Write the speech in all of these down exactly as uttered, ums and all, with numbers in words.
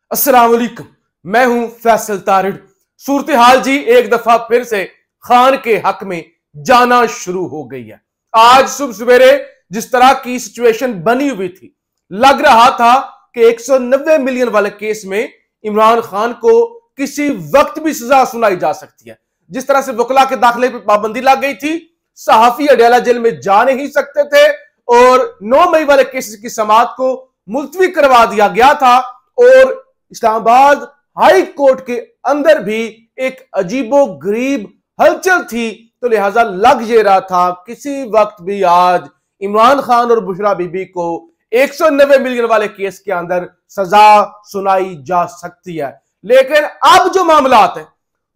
अस्सलाम वालेकुम, मैं हूं फैसल तारिड़। सूरत हाल जी एक दफा फिर से खान के हक में जाना शुरू हो गई है। आज सुबह सवेरे जिस तरह की सिचुएशन बनी हुई थी, लग रहा था कि एक सौ नब्बे मिलियन वाले केस में इमरान खान को किसी वक्त भी सजा सुनाई जा सकती है। जिस तरह से वकला के दाखिले पर पाबंदी लग गई थी, सहाफी अडयाला जेल में जा नहीं सकते थे और नौ मई वाले केस की समाअत को मुलतवी करवा दिया गया था और इस्लामाबाद हाई कोर्ट के अंदर भी एक अजीबो गरीब हलचल थी। तो लिहाजा लग ये रहा था किसी वक्त भी आज इमरान खान और बुशरा बीबी को एक सौ नब्बे मिलियन वाले केस के अंदर सजा सुनाई जा सकती है। लेकिन अब जो मामलात है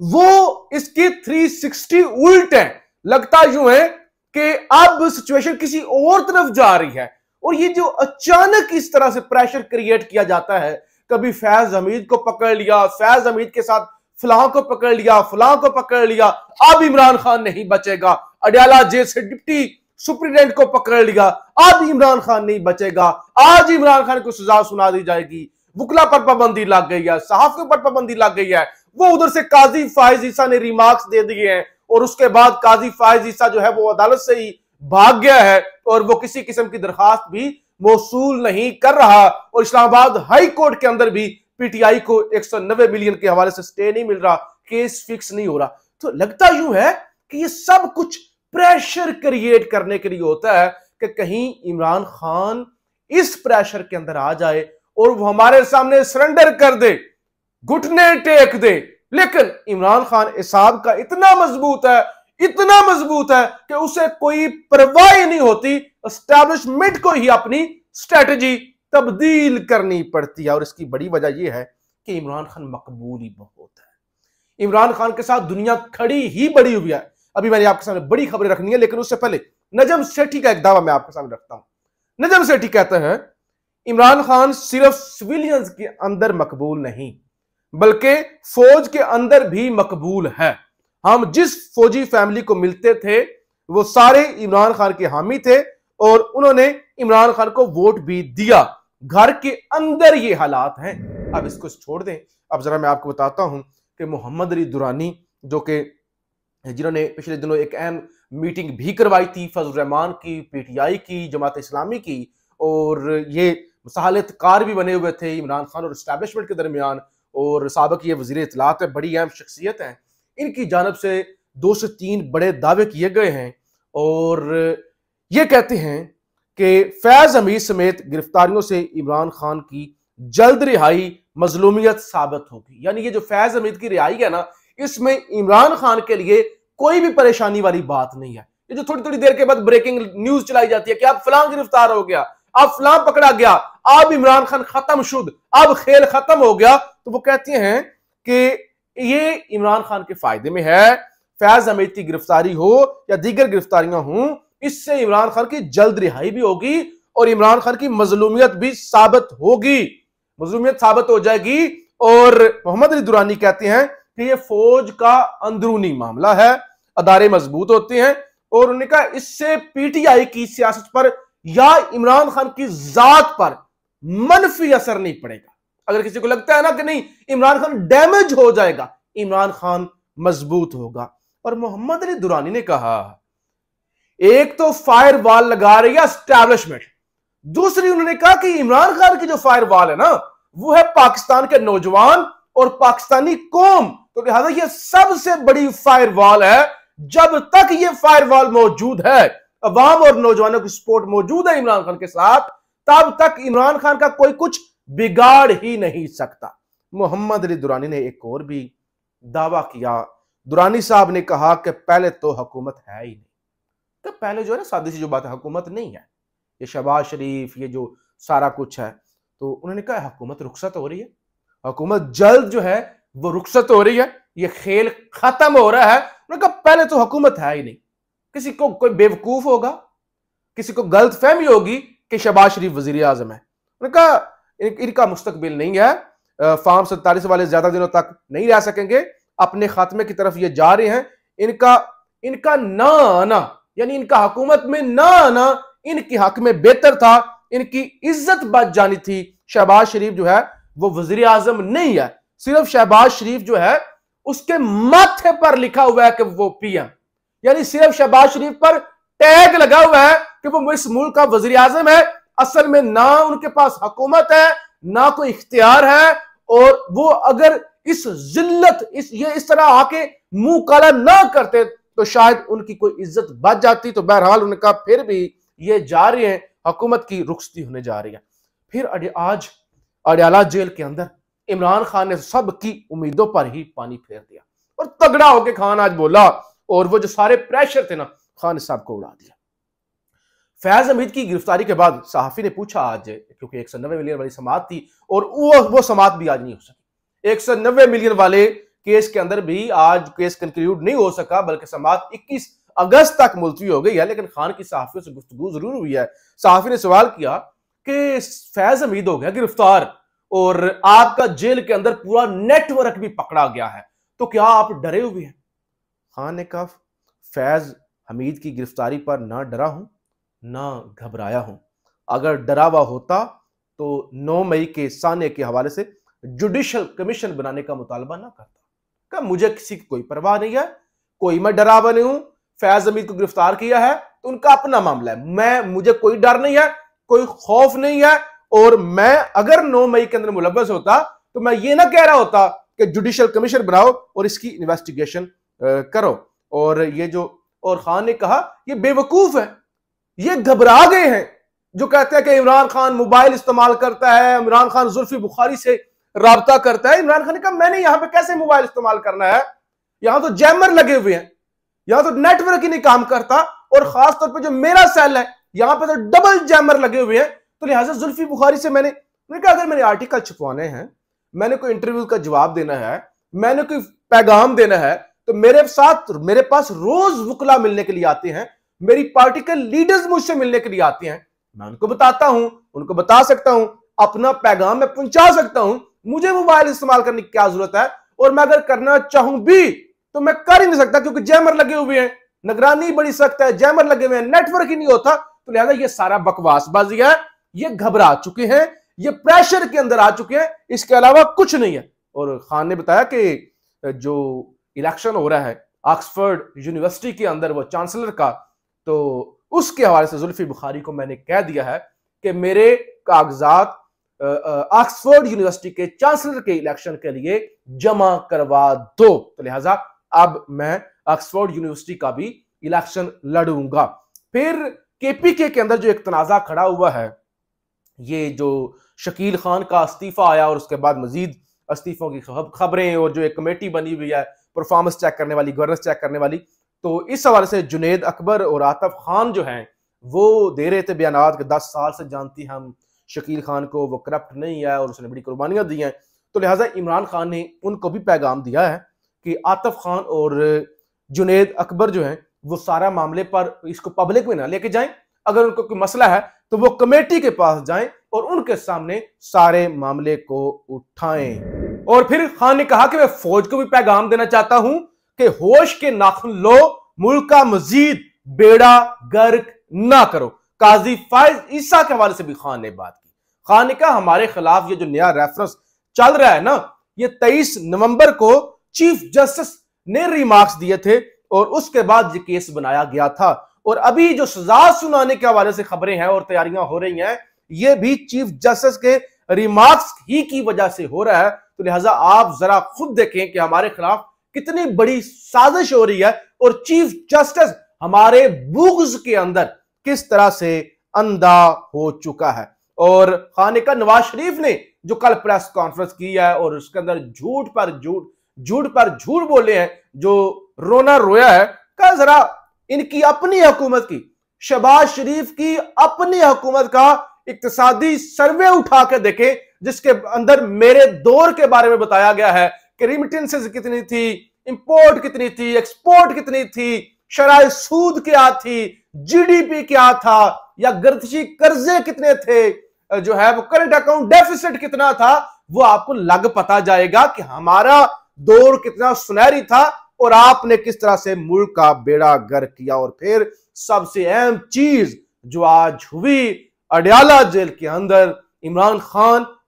वो इसकी तीन सौ साठ उल्ट है। लगता यूं है कि अब सिचुएशन किसी और तरफ जा रही है और ये जो अचानक इस तरह से प्रेशर क्रिएट किया जाता है, कभी फैज हमीद को पकड़ लिया, फैज हमीद के साथ फलां को पकड़ लिया, फलां को पकड़ लिया, अब इमरान खान नहीं बचेगा, अडयाला जेल से डिप्टी सुप्रीडेंट को पकड़ लिया, अब इमरान खान नहीं बचेगा, आज इमरान खान को सजा सुना दी जाएगी, वकला पर पाबंदी लग गई है, सहाफियों पर पाबंदी लग गई है। वो उधर से काजी फायज ईसा ने रिमार्क्स दे दिए हैं और उसके बाद काजी फायज ईसा जो है वो अदालत से ही भाग गया है और वो किसी किस्म की दरखास्त भी मौसूल नहीं कर रहा और इस्लामाबाद हाई कोर्ट के अंदर भी पीटीआई को एक सौ नब्बे मिलियन के हवाले से स्टे नहीं मिल रहा, केस फिक्स नहीं हो रहा। तो लगता यूं है कि ये सब कुछ प्रेशर क्रिएट करने के लिए होता है कि कहीं इमरान खान इस प्रेशर के अंदर आ जाए और वो हमारे सामने सरेंडर कर दे, घुटने टेक दे। लेकिन इमरान खान हिसाब का इतना मजबूत है, इतना मजबूत है कि उसे कोई परवाह नहीं होती, एस्टैब्लिशमेंट को ही अपनी स्ट्रेटजी तब्दील करनी पड़ती है। और इसकी बड़ी वजह यह है कि इमरान खान मकबूल ही बहुत है। इमरान खान के साथ दुनिया खड़ी ही बड़ी हुई है। अभी मैंने आपके सामने बड़ी खबरें रखनी है, लेकिन उससे पहले नजम सेठी का एक दावा मैं आपके सामने रखता हूं। नजम सेठी कहते हैं इमरान खान सिर्फ सिविलियंस के अंदर मकबूल नहीं बल्कि फौज के अंदर भी मकबूल है। हम जिस फौजी फैमिली को मिलते थे वो सारे इमरान खान के हामी थे और उन्होंने इमरान खान को वोट भी दिया। घर के अंदर ये हालात हैं। अब इसको छोड़ दें, अब जरा मैं आपको बताता हूं कि मोहम्मद अली दुरानी जो कि जिन्होंने पिछले दिनों एक अहम मीटिंग भी करवाई थी फजल रहमान की, पीटीआई की, जमात इस्लामी की, और ये मुसाहलतकार भी बने हुए थे इमरान खान और एस्टैब्लिशमेंट के दरमियान, और साबिक ये वजीर इत्तलात है, बड़ी अहम शख्सियत है। इनकी जानब से दो से तीन बड़े दावे किए गए हैं और ये कहते हैं कि फैज हमीद समेत गिरफ्तारियों से इमरान खान की जल्द रिहाई मजलूमियत साबित होगी। यानी ये जो फैज हमीद की रिहाई है ना, इसमें इमरान खान के लिए कोई भी परेशानी वाली बात नहीं है। ये जो थोड़ी थोड़ी देर के बाद ब्रेकिंग न्यूज चलाई जाती है कि अब फलां गिरफ्तार हो गया, अब फलां पकड़ा गया, अब इमरान खान खत्म शुद, अब खेल खत्म हो गया, तो वो कहते हैं कि ये इमरान खान के फायदे में है। फैज हमीद की गिरफ्तारी हो या दीगर गिरफ्तारियां हों, इससे इमरान खान की जल्द रिहाई भी होगी और इमरान खान की मजलूमियत भी साबित होगी, मजलूमियत साबित हो जाएगी। और मोहम्मद अली दुरानी कहते हैं कि ये फौज का अंदरूनी मामला है, अदारे मजबूत होते हैं और उन्होंने कहा इससे पीटीआई की सियासत पर या इमरान खान की जात पर मनफी असर नहीं पड़ेगा। अगर किसी को लगता है ना कि नहीं इमरान खान डैमेज हो जाएगा, इमरान खान मजबूत होगा। और मोहम्मद अली दुरानी ने कहा एक तो फायर वॉल लगा रही है एस्टैब्लिशमेंट, दूसरी उन्होंने कहा कि इमरान खान की जो फायर वॉल है ना वो है पाकिस्तान के नौजवान और पाकिस्तानी कौम। तो लिहाजा ये सबसे बड़ी फायर वॉल है। जब तक ये फायर वॉल मौजूद है, अवाम और नौजवानों की सपोर्ट मौजूद है इमरान खान के साथ, तब तक इमरान खान का कोई कुछ बिगाड़ ही नहीं सकता। मोहम्मद अली दुरानी ने एक और भी दावा किया। दुरानी साहब ने कहा कि पहले तो हुकूमत है ही नहीं। तो पहले जो है ना सादी सी जो बात है, हुकूमत नहीं है, ये शहबाज शरीफ, ये जो सारा कुछ है, तो उन्होंने कहा हुकूमत रुखसत हो रही है, हुकूमत जल्द जो है वो रुखसत हो रही है, ये खेल खत्म हो रहा है। उन्होंने कहा पहले तो हुकूमत है ही नहीं। किसी को कोई बेवकूफ होगा, किसी को गलत फहमी होगी कि शहबाज शरीफ वजीर आजम है। उन्होंने कहा इन, इनका मुस्तकबिल नहीं है, फार्म सैंतालीस वाले ज्यादा दिनों तक नहीं रह सकेंगे, अपने खात्मे की तरफ ये जा रहे हैं। इनका इनका ना आना यानी इनका हुकूमत में ना आना इनके हक में बेहतर था, इनकी इज्जत बच जानी थी। शहबाज शरीफ जो है वो वजीर आजम नहीं है। सिर्फ शहबाज शरीफ जो है उसके माथे पर लिखा हुआ है कि वो पीएम, यानी सिर्फ शहबाज शरीफ पर टैग लगा हुआ है कि वो इस मुल्क का वजीर आजम है। असल में ना उनके पास हुकूमत है, ना कोई इख्तियार है, और वो अगर इस जिल्लत इस ये इस तरह आके मुंह काला ना करते तो शायद उनकी कोई इज्जत बच जाती। तो बहरहाल उनका फिर भी ये जा रही है, हुकूमत की रुखसती होने जा रही है। फिर आज अडयाला जेल के अंदर इमरान खान ने सबकी उम्मीदों पर ही पानी फेर दिया और तगड़ा होकर खान आज बोला, और वो जो सारे प्रेशर थे ना, खान साहब को उड़ा दिया। फैज हमीद की गिरफ्तारी के बाद सहाफी ने पूछा आज, क्योंकि एक सौ नब्बे मिलियन वाली समात थी और वो वो समात भी आज नहीं हो सकी। एक सौ नब्बे मिलियन वाले केस के अंदर भी आज केस कंक्लूड नहीं हो सका, बल्कि समात इक्कीस अगस्त तक मुलतवी हो गई है। लेकिन खान की सहाफियों से गुफ्तगू जरूर हुई है। सहाफी ने सवाल किया कि फैज हमीद हो गया गिरफ्तार और आपका जेल के अंदर पूरा नेटवर्क भी पकड़ा गया है, तो क्या आप डरे हुए हैं? खान ने कहा, फैज हमीद की गिरफ्तारी पर ना डरा हूं ना घबराया हूं। अगर डरा हुआ होता तो नौ मई के साने के हवाले से जुडिशल कमीशन बनाने का मुतालबा ना करता। क्या मुझे किसी की कोई परवाह नहीं है, कोई मैं डरा हुआ नहीं हूं। फैज हमीद को गिरफ्तार किया है तो उनका अपना मामला है, मैं मुझे कोई डर नहीं है, कोई खौफ नहीं है। और मैं अगर नौ मई के अंदर मुलव्वस होता तो मैं ये ना कह रहा होता कि जुडिशल कमीशन बनाओ और इसकी इन्वेस्टिगेशन करो। और ये जो और खान ने कहा ये बेवकूफ है, ये घबरा गए हैं जो कहते हैं कि इमरान खान मोबाइल इस्तेमाल करता है, इमरान खान जुल्फी बुखारी से राब्ता करता है। इमरान खान ने कहा मैंने यहां पे कैसे मोबाइल इस्तेमाल करना है, यहां तो जैमर लगे हुए हैं, यहां तो नेटवर्क ही नहीं काम करता, और खासतौर पर जो मेरा सेल है यहां पे तो डबल जैमर लगे हुए हैं। तो लिहाजा जुल्फी बुखारी से मैंने मैंने कहा अगर मैंने आर्टिकल छपवाने हैं, मैंने कोई इंटरव्यू का जवाब देना है, मैंने कोई पैगाम देना है, तो मेरे साथ मेरे पास रोज वकला मिलने के लिए आते हैं, मेरी पार्टी के लीडर्स मुझसे मिलने के लिए आते हैं, मैं उनको बताता हूं, उनको बता सकता हूं, अपना पैगाम मैं पहुंचा सकता हूं। मुझे मोबाइल इस्तेमाल करने की क्या जरूरत है, और मैं अगर करना चाहूं भी तो मैं कर ही नहीं सकता क्योंकि जैमर लगे हुए हैं, निगरानी बड़ी सख्त है, जैमर लगे हुए हैं, नेटवर्क ही नहीं होता। तो लिहाजा ये सारा बकवासबाजी है, ये घबरा चुके हैं, ये प्रेशर के अंदर आ चुके हैं, इसके अलावा कुछ नहीं है। और खान ने बताया कि जो इलेक्शन हो रहा है ऑक्सफोर्ड यूनिवर्सिटी के अंदर वो चांसलर का, तो उसके हवाले से जुल्फी बुखारी को मैंने कह दिया है कि मेरे कागजात ऑक्सफोर्ड यूनिवर्सिटी के चांसलर के इलेक्शन के लिए जमा करवा दो। तो लिहाजा अब मैं ऑक्सफोर्ड यूनिवर्सिटी का भी इलेक्शन लड़ूंगा। फिर केपीके के अंदर जो एक तनाजा खड़ा हुआ है, ये जो शकील खान का इस्तीफा आया और उसके बाद मजीद इस्तीफों की खबरें, और जो एक कमेटी बनी हुई है परफॉर्मेंस चेक करने वाली, गवर्नेंस चेक करने वाली, तो इस हवाले से जुनेद अकबर और आतिफ खान जो हैं वो दे रहे थे बयान कि दस साल से जानती हम शकील खान को, वो करप्ट नहीं है और उसने बड़ी कुर्बानियां दी हैं। तो लिहाजा इमरान खान ने उनको भी पैगाम दिया है कि आतिफ खान और जुनेद अकबर जो हैं वो सारा मामले पर इसको पब्लिक में ना लेके जाएं, अगर उनको कोई मसला है तो वो कमेटी के पास जाएं और उनके सामने सारे मामले को उठाएं। और फिर खान ने कहा कि मैं फौज को भी पैगाम देना चाहता हूं कि होश के नाखून लो, मुल्क का मजीद बेड़ा गर्क ना करो। काजी फाइज ईसा के हवाले से भी खान ने बात की। खान ने कहा हमारे खिलाफ ये जो नया रेफरेंस चल रहा है ना, ये तेईस नवंबर को चीफ जस्टिस ने रिमार्क्स दिए थे और उसके बाद ये केस बनाया गया था, और अभी जो सजा सुनाने के हवाले से खबरें हैं और तैयारियां हो रही हैं, ये भी चीफ जस्टिस के रिमार्क्स ही की वजह से हो रहा है। तो लिहाजा आप जरा खुद देखें कि हमारे खिलाफ कितनी बड़ी साजिश हो रही है और चीफ जस्टिस हमारे बुग़्ज़ के अंदर किस तरह से अंधा हो चुका है। और खाने का नवाज शरीफ ने जो कल प्रेस कॉन्फ्रेंस की है और उसके अंदर झूठ पर झूठ झूठ पर झूठ बोले हैं, जो रोना रोया है, का जरा इनकी अपनी हुकूमत की, शहबाज शरीफ की अपनी हुकूमत का इक्तिसादी सर्वे उठा के देखें, जिसके अंदर मेरे दौर के बारे में बताया गया है कि रिमिटेंसेस कितनी थी, इंपोर्ट कितनी थी, एक्सपोर्ट कितनी थी, शराय सूद क्या थी, जीडीपी क्या था, या गर्दिशी कर्जे कितने थे, जो है वो करंट अकाउंट डेफिसिट कितना था, वो आपको लग पता जाएगा कि हमारा दौर कितना सुनहरी था और आपने किस तरह से मुल्क का बेड़ा गर्क किया। और फिर सबसे अहम चीज जो आज हुई, अडयाला जेल के अंदर इमरान खान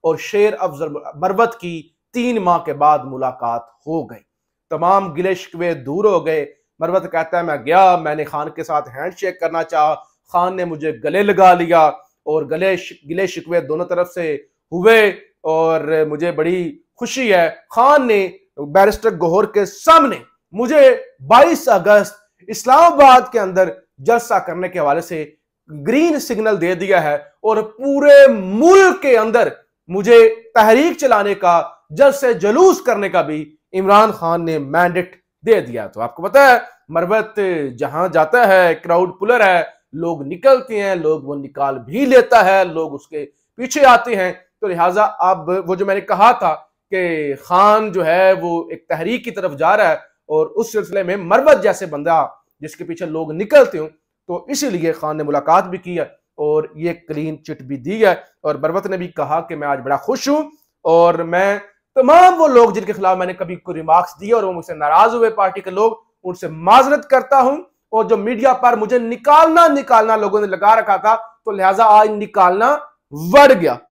और शेर अफजल मरवत की तीन माह के बाद मुलाकात हो गई। तमाम गिले शिकवे दूर हो गए। मरवत कहता है मैं गया, मैंने खान के साथ हैंडशेक करना चाहा, खान ने मुझे गले लगा लिया और गले गिले शिकवे दोनों तरफ से हुए और मुझे बड़ी खुशी है। खान ने बैरिस्टर गौहर के सामने मुझे बाईस अगस्त इस्लामाबाद के अंदर जलसा करने के हवाले से ग्रीन सिग्नल दे दिया है और पूरे मुल्क के अंदर मुझे तहरीक चलाने का, जलसे जुलूस करने का भी इमरान खान ने मैंडेट दे दिया। तो आपको पता है मरवत जहां जाता है क्राउड पुलर है, लोग निकलते हैं, लोग वो निकाल भी लेता है, लोग उसके पीछे आते हैं। तो लिहाजा अब वो जो मैंने कहा था कि खान जो है वो एक तहरीक की तरफ जा रहा है और उस सिलसिले में मरवत जैसे बंदा जिसके पीछे लोग निकलते हो, तो इसीलिए खान ने मुलाकात भी की है और ये क्लीन चिट भी दी है। और मरवत ने भी कहा कि मैं आज बड़ा खुश हूं और मैं तमाम वो लोग जिनके खिलाफ मैंने कभी कोई रिमार्क्स दिए और वो मुझसे नाराज हुए पार्टी के लोग, उनसे माजरत करता हूं। और जो मीडिया पर मुझे निकालना निकालना लोगों ने लगा रखा था, तो लिहाजा आज निकालना बढ़ गया।